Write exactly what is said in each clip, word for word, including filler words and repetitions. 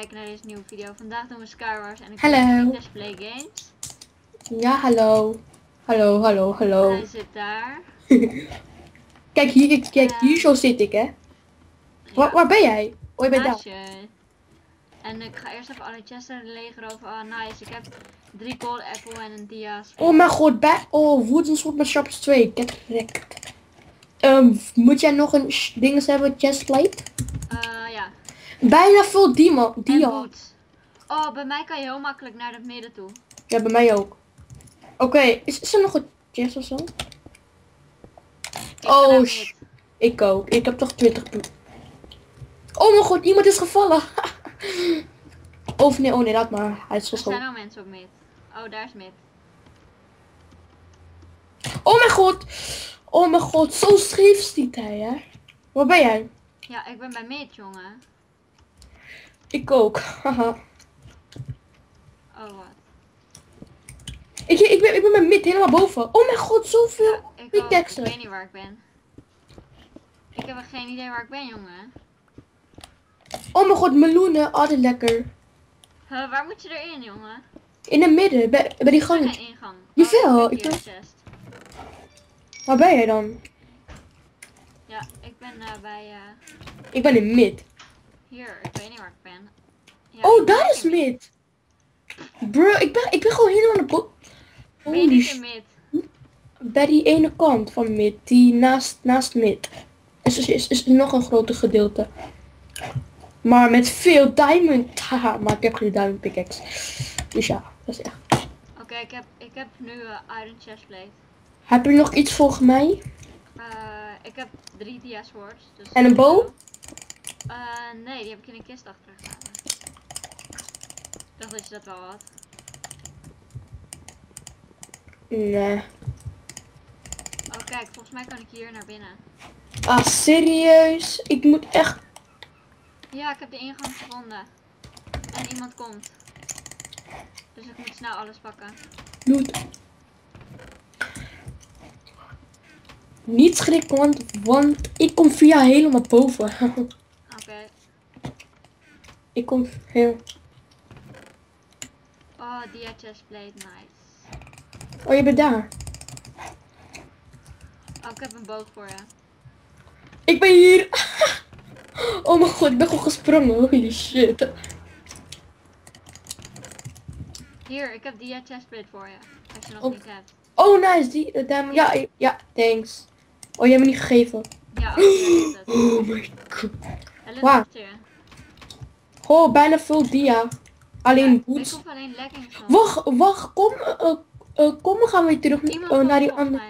kijken naar deze nieuwe video. Vandaag doen we Skywars en ik Hallo. Let's Play Games. Ja, hallo. Hallo, hallo, hallo. Hij zit daar. Kijk hier, ik- kijk, Uh, hier zo zit ik, hè. Ja, Waar, waar ben jij? Oh, je bent naast daar. je. En ik ga eerst even alle chests er leger over. Oh, nice. Ik heb drie gold apple en een dia's. Oh mijn god, bij... Oh, Woods een soort met Sharps twee. Get wrecked. Um, moet jij nog een sh- dinges hebben, chestplate? Uh, ja. Bijna veel dia. En dia. boots. Oh, bij mij kan je heel makkelijk naar het midden toe. Ja, bij mij ook. Oké, is, is er nog een chest of zo? Ik ga naar Oh, het sh midden. ik ook. Ik heb toch twintig punten. Oh mijn god, iemand is gevallen. Of nee, oh nee, laat maar. Hij is Er zijn geschoten. al mensen op mid. Oh, daar is mid. Oh mijn god. Oh mijn god, zo scheef stiet hij, hè. Waar ben jij? Ja, ik ben bij mid, jongen. Ik ook. Haha. Oh, wat. ik, ik, ben, ik ben met mid helemaal boven. Oh mijn god, zoveel Ik, ook. Ik pickaxen. weet niet waar ik ben. Ik heb echt geen idee waar ik ben, jongen. Oh mijn god, meloenen, altijd lekker. Huh, waar moet je erin, jongen? In het midden, bij, bij die Er is gang. geen ingang. Jawel, Oh, ik ik ben ben- hier, chest. Waar ben jij dan? Ja, ik ben uh, bij uh, Ik ben in mid. hier. Ik weet niet waar ik ben. Ja, Oh, ik ben daar niet is in mid. Bro, ik ben, ik ben gewoon helemaal aan de bo... Ben je Holy niet sh... in mid? Bij die ene kant van mid, die naast, naast mid. Is, is, is, is nog een groter gedeelte. Maar met veel diamond. Haha, maar ik heb geen diamond pickaxe. Dus ja, dat is echt. Oké, okay, ik, heb, ik heb nu uh, iron chestplate. Heb je nog iets volgens mij? Uh, ik heb drie dia swords. Dus En een bow? Uh, nee, die heb ik in een kist achtergelaten. Ik dacht dat je dat wel had. Nee. Oh kijk, volgens mij kan ik hier naar binnen. Ah, serieus? Ik moet echt... Ja, ik heb de ingang gevonden. En iemand komt. Dus ik moet snel alles pakken. Loot. Niet schrikken, want, want ik kom via helemaal boven. Oké. Okay. Ik kom heel... Oh, dia chestplate, nice. Oh, je bent daar. Oh, ik heb een boog voor je. Ik ben hier. Oh mijn god, ik ben gewoon gesprongen. Holy shit. Hier, ik heb dia chestplate voor je. Als je nog Oh. niet hebt. Oh, nice. Die, uh, damn, ja, ja, thanks. Oh, je hebt me niet gegeven. Ja, achter je ligt het. Oh my god. Hij ligt Waar? achter je. Oh, bijna veel dia. Alleen Ja, ik boots. hoef alleen leggings nog. Wacht, wacht, kom, uh, uh, kom, we gaan weer terug Iemand uh, komt naar die volgens andere. mij.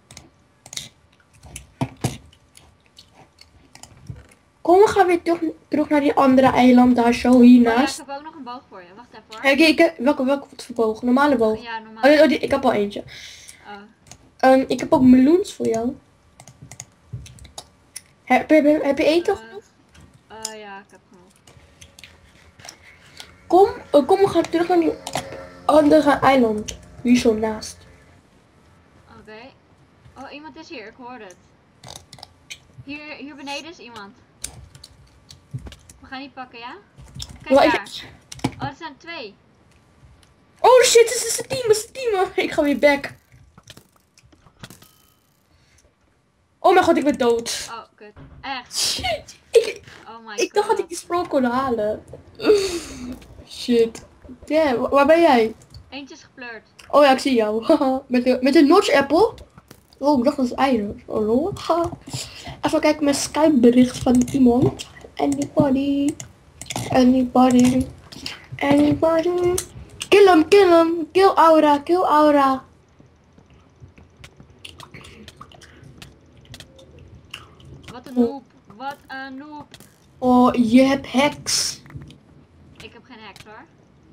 Kom, we gaan weer terug, terug naar die andere eiland daar zo hiernaast. Oh ja, ik heb ook nog een boog voor je. Wacht even hoor. Kijk, ik heb welke, welke voor boog? Normale boog. Ja, normaal. Oh, oh, die, ik heb al eentje. Oh. Um, ik heb ook meloens voor jou. Heb, heb, heb je eten Uh, genoeg? uh, ja, ik heb genoeg. Kom, uh, kom, we gaan terug naar die andere eiland. Hier zo naast. Oké. Okay. Oh, iemand is hier. Ik hoor het. Hier, hier beneden is iemand. We gaan die pakken, ja? Kijk Maar ik- daar. Oh, er zijn twee. Oh shit, het is een team, het is een team. Ik ga weer back. Oh mijn god, ik ben dood. Oh, kut. Echt. Shit. Ik, Oh my ik god. dacht dat ik die sprawl kon halen. Shit. Yeah, wa- waar ben jij? Eentje is geflirt. Oh ja, ik zie jou. met, de, met een notch apple. Oh, ik dacht dat is eieren. Oh lol. Even kijken mijn Skype bericht van iemand. Anybody. Anybody. Anybody. Kill hem, kill hem. Kill Aura, kill Aura. Wat een noob. Wat een noob. Oh, je hebt hacks. Ik heb geen hacks hoor.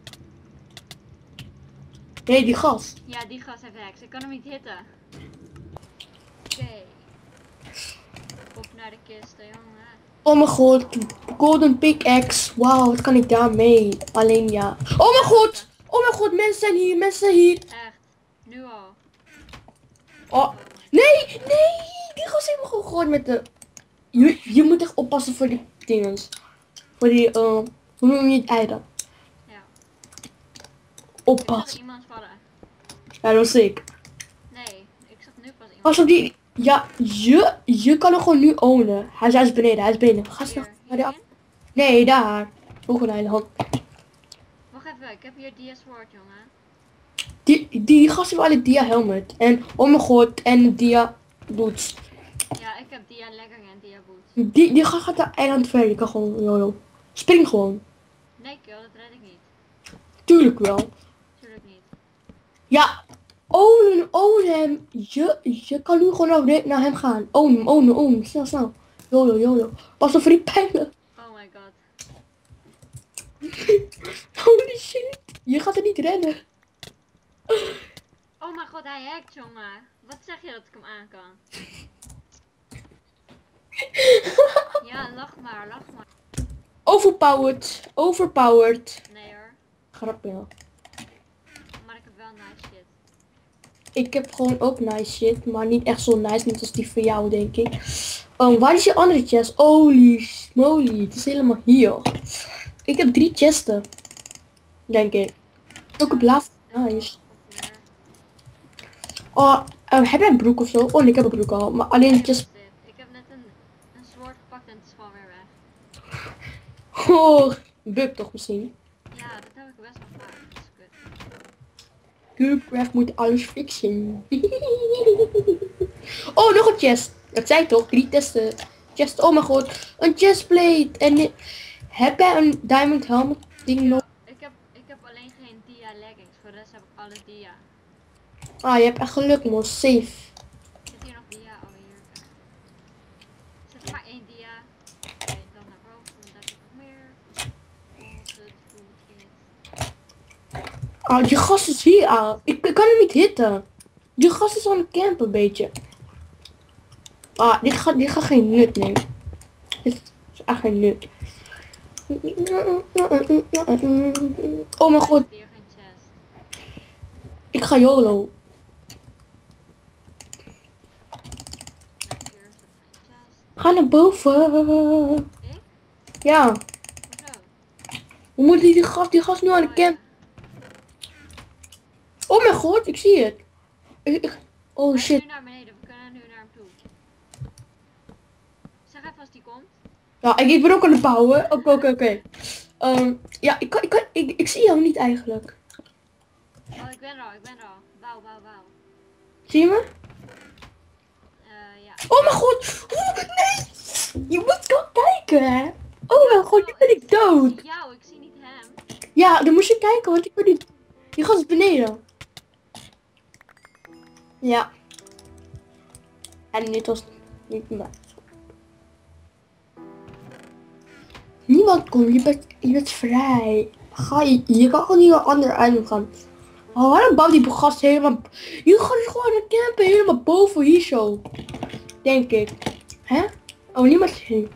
Nee, die gast. Ja, die gast heeft hacks. Ik kan hem niet hitten. Oké. Okay. Op naar de kisten, jongen. Oh mijn god. Golden pickaxe. Wauw, wat kan ik daarmee? Alleen ja. Oh mijn god. Oh mijn god, mensen zijn hier, mensen zijn hier. Echt. Nu al. Oh. Nee, nee. Die gast heeft me gewoon gegooid met de... Je, je moet echt oppassen voor die dinges. Voor die, uh, Hoe noem je het eieren? Ja. Ik zag Oppas. er iemand vallen. Ja, dat was ik. Nee, ik zag nu pas iemand. Als op die... Ja, je, je kan hem gewoon nu ownen. Hij is, hij is beneden, hij is beneden. Ga snel Hier, naar de... hierin? Nee, daar. Volgende eiland. Wacht even, ik heb hier dia sword, jongen. Die, die gast heeft alle dia helmet. En oh mijn god, en dia boots. Ja, ik heb dia legging en dia boots. Die, die gast gaat de eiland verder. Je kan gewoon, joh, spring gewoon. Nee, kill, dat red ik niet. Tuurlijk wel. Tuurlijk niet. Ja, ownen, ownen hem. Je, je kan nu gewoon naar, naar hem gaan. Own hem, own hem, own hem. Snel, snel. Jolo, jolo. Pas op voor die pijlen. Oh my god. Holy shit. Je gaat er niet redden. Oh mijn god, hij hackt, jongen. Wat zeg je dat ik hem aan kan? Ja, lach maar, lach maar. Overpowered. Overpowered. Nee hoor, Grapje. maar ik heb wel nice shit. Ik heb gewoon ook nice shit. Maar niet echt zo nice. Niet als die voor jou, denk ik. Um, waar is je andere chest? Holy smoly. Het is helemaal hier. Ik heb drie chesten. Denk ik. Ook een blaaf. Nice. Oh, uh, heb jij een broek of zo? Oh nee, ik heb een broek al. Maar alleen Kijk, chest. wat is dit? Ik heb net een, een soort gepakt en het is gewoon weer weg. Oh, bug toch misschien? Ja, dat heb ik best wel vaak. Dat is kut. Cubecraft moet alles fixen. Oh, nog een chest. Dat zei ik toch? Drie testen. Chest. Oh mijn god. Een chestplate. En heb jij een diamond helmet ding nog? Ik heb, ik heb alleen geen dia leggings, voor de rest heb ik alles dia. Ah, je hebt echt geluk, man. Safe. Zit hier nog dia? Oh, hier. Zit er maar één dia. Oké, dan naar boven, dan heb ik nog meer. Als het goed is. Ah, die gast is hier aan. Ik, ik kan hem niet hitten. Die gast is aan het campen een beetje. Ah, dit gaat, dit gaat geen nut, nee. Dit is echt geen nut. Oh mijn god, Hier geen chest. ik ga YOLO. Nee, hier zit geen chest. Ga naar boven. Ik? Ja, Hoezo? hoe moet die, die gast, die gast nu aan de Oh, ja. camp? Oh mijn god, ik zie het. Ik, ik- oh Hij is shit. nu naar beneden, we kunnen nu naar hem toe. Zeg even als die komt. Ja, ik, ik ben ook aan het bouwen. Oké, oké, oké. Ehm, ja, ik kan, ik kan, ik, ik zie jou niet eigenlijk. Oh, ik ben er al, ik ben er al. Bouw, bouw, bouw. Zie je me? Eh, ja. Oh mijn god! Oeh, nee! Je moet gewoon kijken, hè? Oh mijn god, nu ben ik dood! Ik zie jou, ik zie niet hem. Ja, dan moest je kijken, want ik ben niet... Die gast is beneden. Ja. En dit was niet mij. Niemand komt, je bent, je bent vrij. Ga je, je kan gewoon niet naar een ander eiland gaan. Oh, waarom bouwt die gast helemaal... Je gaat dus gewoon aan het campen helemaal boven hier zo. Denk ik. Hè? Oh, niemand zien.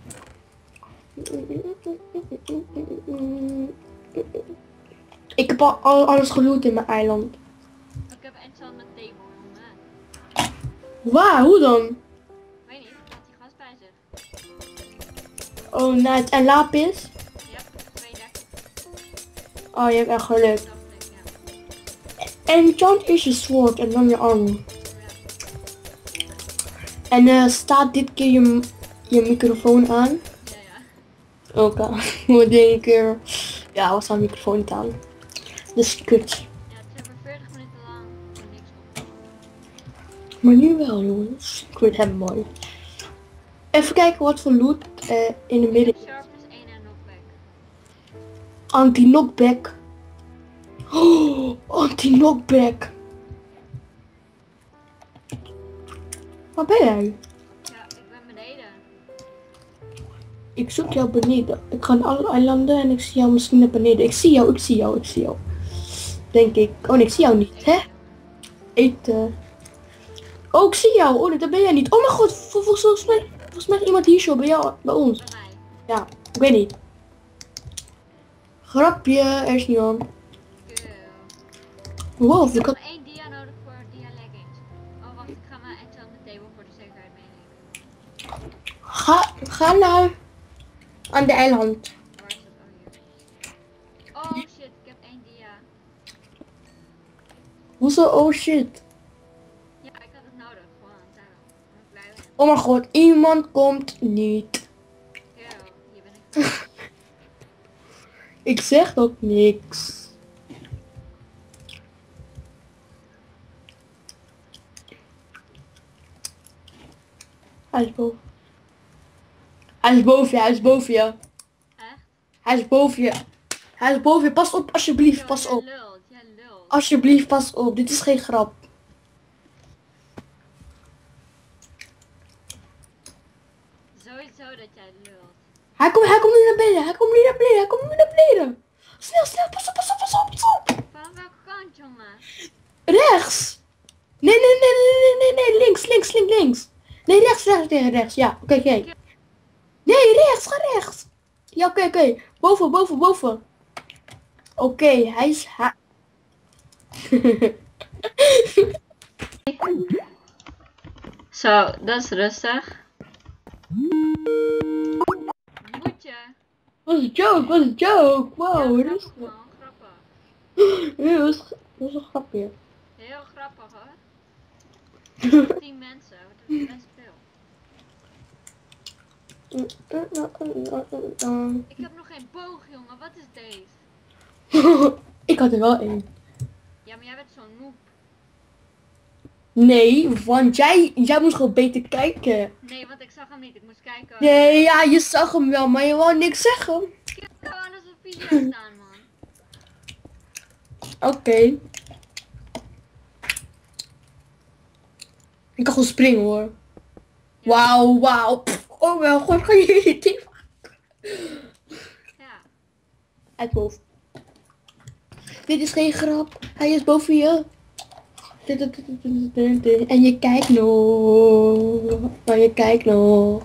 Ik heb al al- alles geloot in mijn eiland. Ik heb enchantment table, jongen. Waar? Hoe dan? Ik weet niet, dat die gast bij zich. Oh, nice. En lapis? Ja, tweeëndertig. Oh, je hebt echt geluk. Dacht ik, ja. Enchant is je sword en dan je armor. Ja. En eh, staat dit keer je, je microfoon aan? Ja, ja. Oké. Moet denk ik... Ja, was aan microfoon niet aan. Dus kut. Ja, het is over veertig minuten lang voor niks op. Maar nu wel, jongens. Ik vind hem mooi. Even kijken wat voor loot eh, in de midden. Sharpness één en knockback. Anti-knockback. Oh, anti-knockback. Waar ben jij? Ja, ik ben beneden. Ik zoek jou beneden. Ik ga naar alle eilanden en ik zie jou misschien naar beneden. Ik zie jou, ik zie jou, ik zie jou. Denk ik. Oh nee, ik zie jou niet. Hè? Eten. Oh, ik zie jou. Oh, dat ben jij niet. Oh mijn god, vol- vol- volgens mij, volgens mij is iemand hier zo bij jou, bij ons. Bij mij. Ja, ik weet niet. Grapje, er is niemand. Cool. Wow, Ik ik heb had... nog één dia nodig voor dia leggings. Oh wacht, ik ga mijn enchantment table voor de zekerheid meenemen. Ga, ga naar... aan de eiland. Waar is het? Oh hier. Hoezo? Oh shit. Ja, ik had het nodig, gewoon. Daarom. Ik ben blij mee. Oh mijn god, iemand komt niet. Yo, hier ben ik. Ik zeg ook niks. Hij is boven. Hij is boven je, hij is boven je. Echt? Hij is boven je. Hij is boven je. Pas op, alsjeblieft, Yo, pas jij op. lult, jij lult. Alsjeblieft, pas op. Dit is geen grap. Sowieso dat jij lult. Hij komt, hij komt nu naar beneden. Hij komt nu naar beneden. Hij komt nu naar beneden. Snel, snel. Pas op, pas op, pas op, pas op. Van welke kant, jongen? Rechts. Nee, nee, nee, nee, nee, nee, nee. Links, links, links, links. Nee, rechts, rechts, tegen rechts. Ja, oké, oké. Nee, rechts, ga rechts. Ja, oké, oké. Boven, boven, boven. Oké, hij is... Ha Zo, dat is rustig. Moet je? was een joke, was een joke. Ja, Wow, grappig rustig. man, grappig. Nee, dat was, dat was een grapje. Heel grappig hoor. tien mensen, dat is best veel. Ik heb nog geen boog, jongen. Wat is deze? Ik had er wel één. Ja, maar jij bent zo'n noob. Nee, want jij, jij moest gewoon beter kijken. Nee, want ik zag hem niet. Ik moest kijken. Nee, ja, je zag hem wel, maar je wou niks zeggen. Ik heb gewoon alles op video staan, man. Oké. Okay. Ik kan gewoon springen hoor. Ja. Wauw, wauw. Pff, oh mijn god, ga je hier diep? Ja. Uit boven. Dit is geen grap. Hij is boven je. En je kijkt nog. Maar je kijkt nog.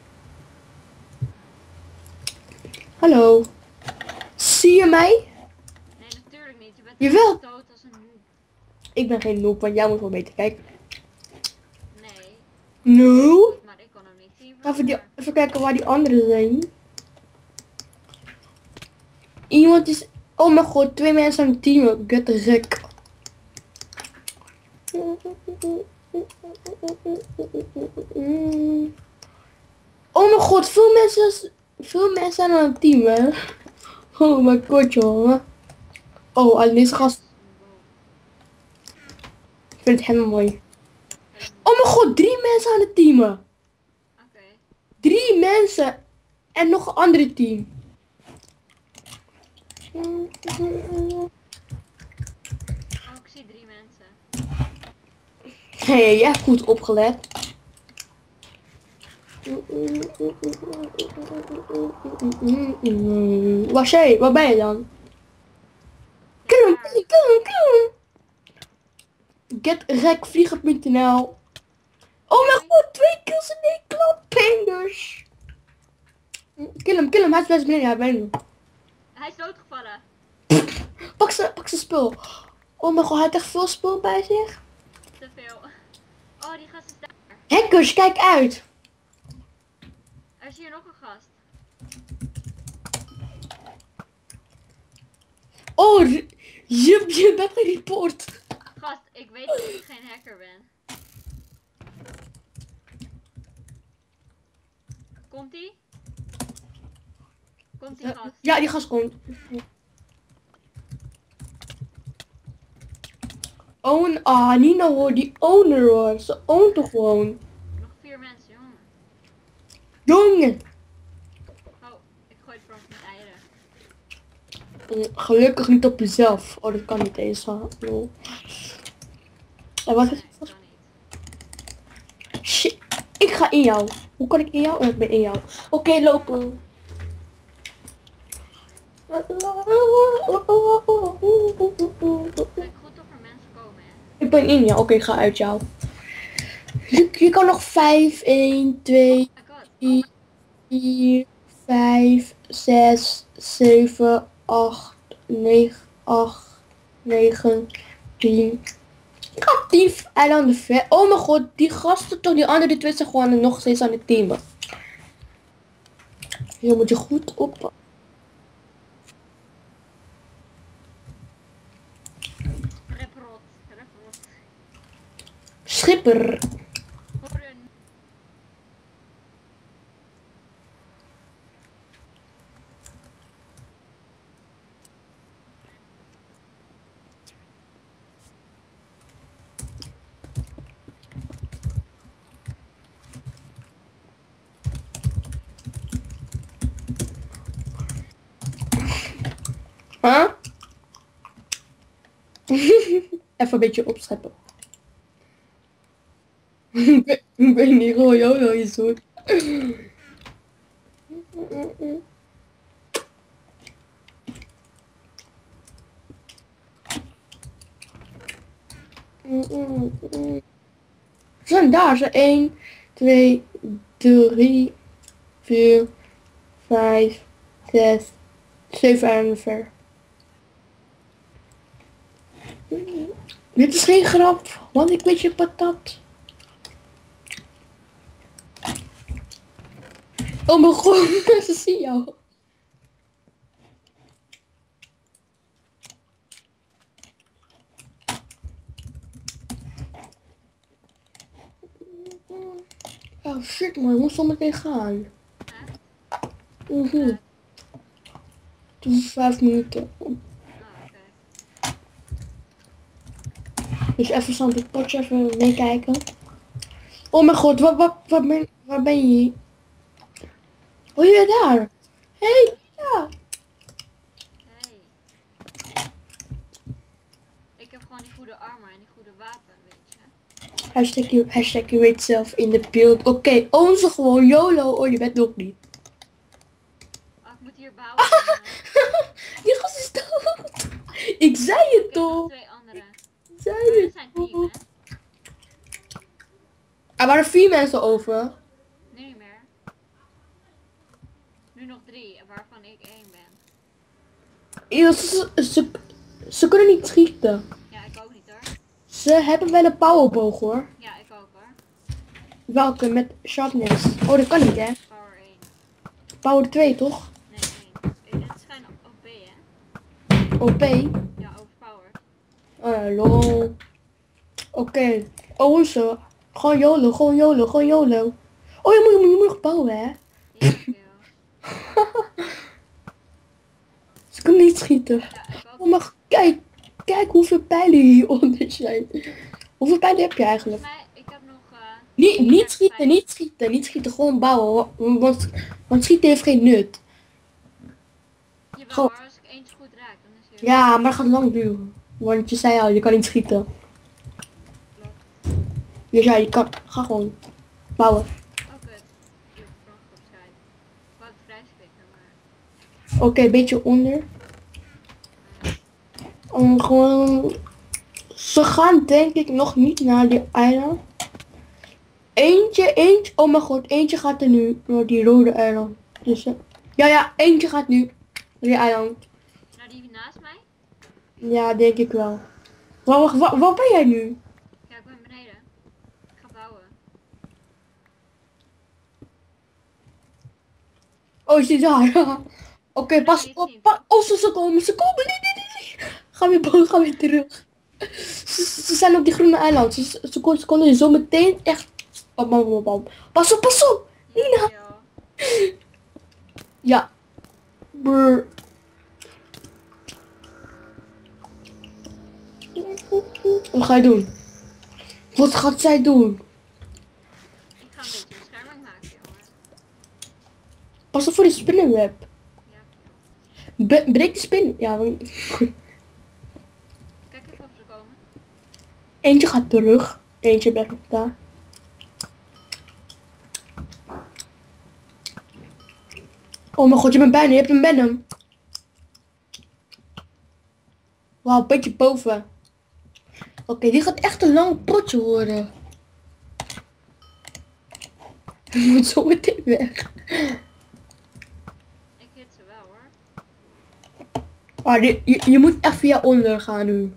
Hallo. Zie je mij? Nee, natuurlijk niet. Je bent Jawel. dood als een noob. Ik ben geen noob, want jij moet wel beter kijken. Nee. No? Maar ik kon hem niet zien. Even, die, even kijken waar die anderen zijn. Iemand is... Oh mijn god, twee mensen aan het team. Get the heck. Oh mijn god, veel mensen... Veel mensen zijn aan het team, hè. Oh mijn god, jongen. Oh, alleen deze gast... Ik vind het helemaal mooi. Oh mijn god, drie mensen aan het teamen. Oké. Okay. Drie mensen. En nog een andere team. Oh, ik zie drie mensen. Hé, hey, jij hebt goed opgelet. Waar jij? Waar ben je dan? Kill hem, kill hem, kill hem, kill hem. Getrekvliegen punt n l. Oh mijn god, twee kills in één klap, pingers. Kill hem, kill hem, hij is best beneden, hij is beneden. Hij is doodgevallen. Pak zijn, pak zijn spul. Oh mijn god, hij heeft echt veel spul bij zich. Te veel. Oh, die gast is daar. Hackers, kijk uit. Er is hier nog een gast. Oh, je, je bent gereport. Gast, ik weet dat ik geen hacker ben. Komt ie? Komt die gast? Ja, die gast komt. Own, ah, Nina hoor, die owner hoor. Ze oont toch gewoon. Nog vier mensen, jongen. Jongen. Oh, ik gooi het voor met eieren. Mm, Gelukkig niet op jezelf. Oh, dat kan niet eens. Huh? No. En wat is Nee, het? kan niet. Shit. Ik ga in jou. Hoe kan ik in jou? Oh, ik ben in jou. Oké, okay, lopen. Kijk goed of er mensen komen, hè. Ik ben in jou. Oké, okay, ga uit jou. Je, je kan nog vijf, één, twee, Oh my god. drie, vier, vijf, zes, zeven, acht, negen, acht, negen, tien. Ik ga tien eilanden ver. Oh mijn god, die gasten toch, die andere twee zijn gewoon nog steeds aan het teamen. Hier moet je goed op. Reprot. Schipper. Voor een... Huh? Even een beetje opscheppen. Ik ben- ik weet niet hoe Jolo is hoor. Ze zijn daar, ze één, twee, drie, vier, vijf, zes, zeven en ver. Dit is geen grap, want ik weet je patat. Oh mijn god, ze zien jou. Oh shit man, ik moet zo meteen gaan. Huh? Mhm. Toen vijf minuten. Oh, oké. Dus even zo'n dit potje even meekijken. Oh mijn god, wat, wat, wat ben, waar ben je? Oh je bent daar. Hé, hey, ja. Hey. Ik heb gewoon die goede armor en die goede wapen, weet je. Hashtag you, hashtag you weet zelf in de beeld. Oké, okay, onze gewoon YOLO. Oh, je bent nog niet. Oh, ik moet hier bouwen. uh, Die gast is dood. Ik zei het ik heb nog toch. twee andere. Ik zei Oh, dit het zijn team, toch. hè? Er waren vier mensen over. Nu niet meer. Nu nog drie, waarvan ik één ben. Ja, ze, ze, ze kunnen niet schieten. Ja, ik ook niet hoor. Ze hebben wel een powerboog hoor. Ja, ik ook hoor. Welke? Met sharpness. Oh, dat kan niet hè. Power één. Power twee toch? Nee, één. Het schijnt O P, hè? O P. Ja, overpowered. Oh ja, lol. Oké. Okay. Oh zo. Gewoon YOLO, gewoon YOLO, gewoon YOLO. Oh, je moet, je moet nog bouwen hè. Ja, kill. Ze kunnen niet schieten. Ja, ik ook. Oh, maar kijk. Kijk hoeveel pijlen hieronder zijn. Hoeveel pijlen heb je eigenlijk? Volgens mij, ik heb nog... Uh, Niet, ik niet heb schieten, vijf. niet schieten, niet schieten. Gewoon bouwen. Want, want schieten heeft geen nut. Jawel Gewoon- hoor, als ik eentje goed raak, dan is het... Ja, maar dat gaat lang duren. Want je zei al, je kan niet schieten. Klopt. Dus ja, je kan... Ga gewoon bouwen. Oh, kut. Ik heb het opschrijven. Ik wou het vrijspreken, maar... Oké, een beetje onder. Om gewoon... Ze gaan denk ik nog niet naar die eiland. Eentje, eentje... Oh mijn god, eentje gaat er nu naar die rode eiland. Dus, eh, ja, ja, eentje gaat nu naar die eiland. Nou, die naast mij? Ja, denk ik wel. Waar, waar, waar, waar ben jij nu? Ja, ik ben beneden. Ik ga bouwen. Oh, is die daar? Oké, pas op. Pa oh, ze, ze komen, ze komen. Nee, nee, nee, nee. Ga weer boven, ga weer terug. Ze, ze zijn op die groene eiland. Ze, ze, ze, kon- ze konden zo meteen echt... Bam, bam, bam, bam. Pas op, pas op. Nina. Joh. Ja. Brr. Wat ga je doen? Wat gaat zij doen? Ik ga een beetje bescherming maken, jongen. Pas op voor die spinnenweb. Ja. Be breek de spin. Ja, want- Kijk even of ze komen. eentje gaat terug. Eentje blijft nog daar. Oh mijn god, je bent bijna. Je hebt een venom. Wauw, een beetje boven. Oké, die gaat echt een lang potje worden. Je moet zo meteen weg. Ik hit ze wel, hoor. Maar die, je, je moet echt via onder gaan nu.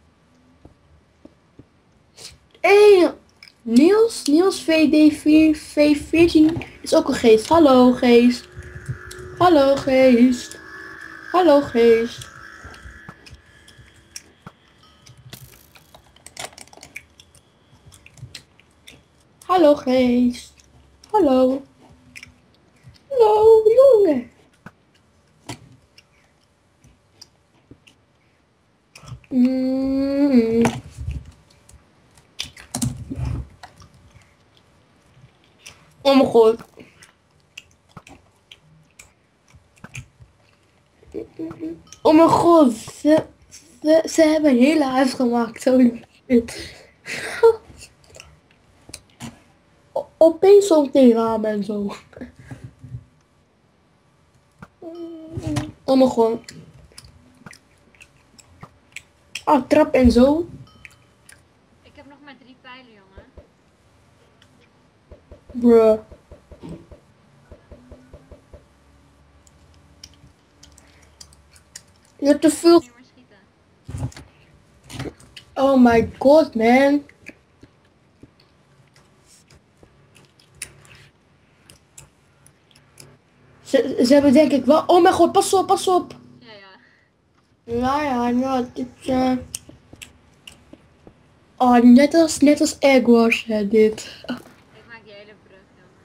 Hey, Niels, Niels V D vier V veertien is ook een geest. Hallo geest. Hallo geest. Hallo geest. Hallo geest. Hallo. Hallo jongen. Mm. Oh mijn god. Oh mijn god. Ze, ze, ze hebben een hele huis gemaakt. Holy shit. O- Opeens zo'n ramen en zo. Oh mijn god. Ah, trap en zo. Ik heb nog maar drie pijlen, jongen. Bruh. Je hebt te Ik veel. kan niet meer schieten. Oh my god, man. Ze, ze hebben denk ik wel... Oh mijn god, pas op, pas op. Ja, ja. Ja, ja, ja, dit... eh Oh, net als, net als Eggwash, hè, dit. Ik maak die hele brug, jongen.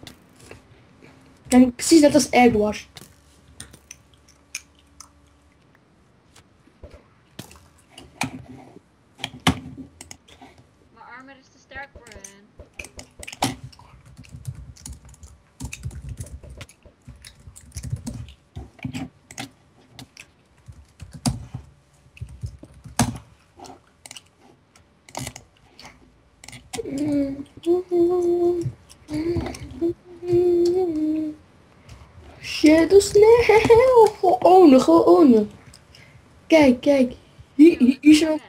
En precies net als Eggwash. Mijn armor is te sterk voor hen. Shit, doe snel. Gewoon ownen, gewoon ownen. Kijk, kijk. Hier, hier, hier zo.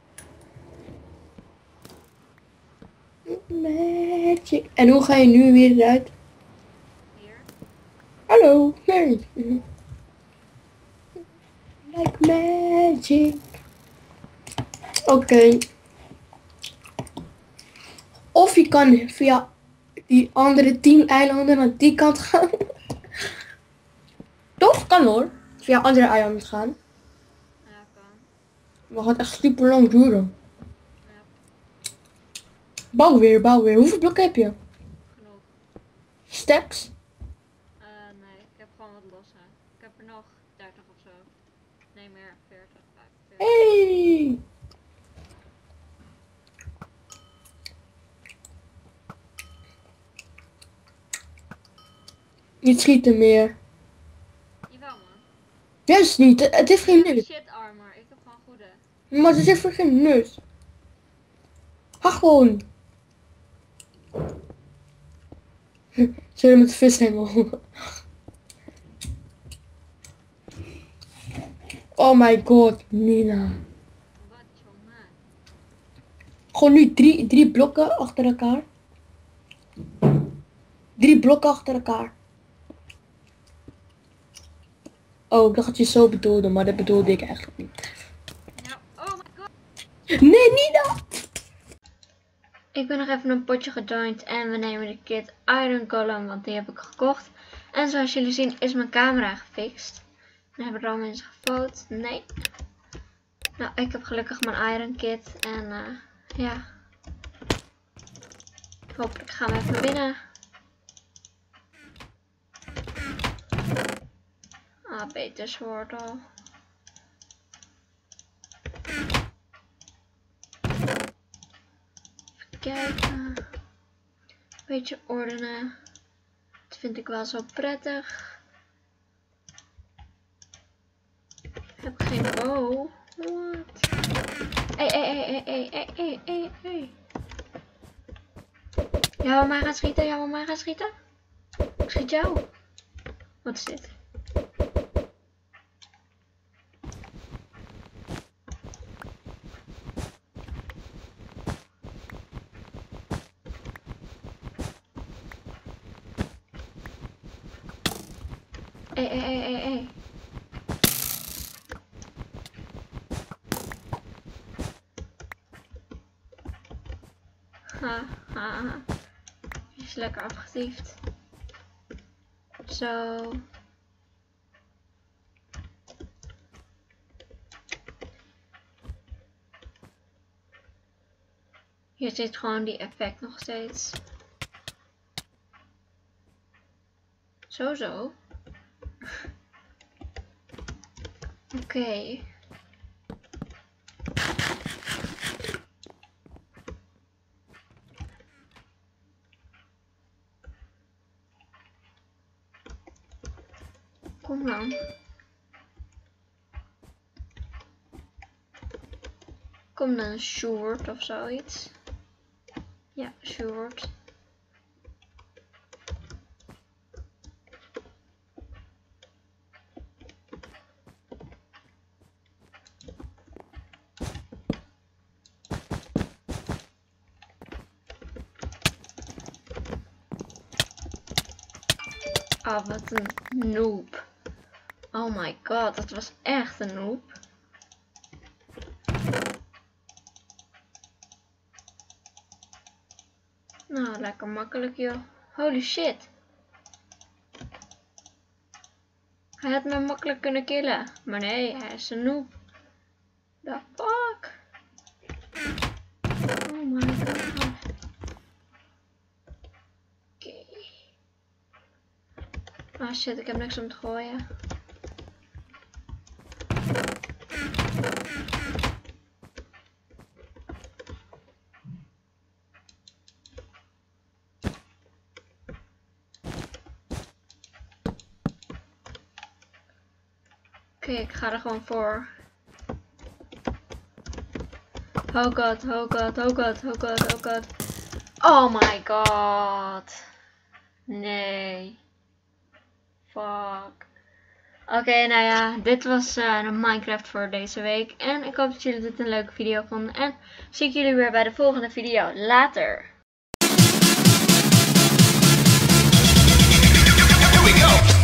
Magic. En hoe ga je nu weer eruit? Hier. Hallo, hey. Like magic. Oké. Okay. Of je kan via die andere tien eilanden naar die kant gaan. Toch? Kan hoor. Via andere eilanden gaan. Ja, kan. Maar het gaat echt super lang duren. Ja, Bouw weer, bouw weer. Hoeveel blokken heb je? genoeg. Stacks? Uh, nee, ik heb gewoon wat losse. Ik heb er nog dertig of zo. Nee, meer. veertig, vijfenveertig. Hey! Niet schieten meer. Jawel, man. Juist niet. Het heeft geen Ik heb nut. shit armor. Ik heb gewoon goede. Maar het heeft geen nut. Ga gewoon. Zullen met de vishengel. Oh my god, Nina. Wat, jongen? Gewoon nu drie, drie blokken achter elkaar. Drie blokken achter elkaar. Oh, ik dacht dat je zo bedoelde, maar dat bedoelde ik eigenlijk niet. Ja, oh my god. Nee, Nina! Ik ben nog even een potje gejoind en we nemen de kit Iron Golem, want die heb ik gekocht. En zoals jullie zien is mijn camera gefixt. En hebben er al mensen gefotod? Nee. Nou, ik heb gelukkig mijn Iron Kit en uh, ja. Hopelijk gaan we even winnen. Ah, beter soort al. Even kijken. Beetje ordenen. Dat vind ik wel zo prettig. Heb ik geen bow? What? Hey, hey, hey, hey, hey, hey, hey, hey. Ja, wil mij gaan schieten? Ja, wil mij gaan schieten? Ik schiet jou. Wat is dit? Hé, hé, hé, hé, hé. Ha, ha, ha. Is lekker afgetiefd. Zo. Hier zit gewoon die effect nog steeds. Zo zo. Oké. Okay. Kom dan. Kom dan, short of zoiets. Ja, short. Ah, wat een noob. Oh my god, dat was echt een noob. Nou, lekker makkelijk joh. Holy shit. Hij had me makkelijk kunnen killen. Maar nee, hij is een noob. The fuck? Oh my god. Oké. Okay. Ah shit, ik heb niks om te gooien. Oké, okay, ik ga er gewoon voor. Oh god, oh god, oh god, oh god, oh god. Oh my god. Nee. Fuck. Oké, okay, nou ja, dit was uh, Minecraft voor deze week. En ik hoop dat jullie dit een leuke video vonden. En zie ik jullie weer bij de volgende video. Later. Here we go.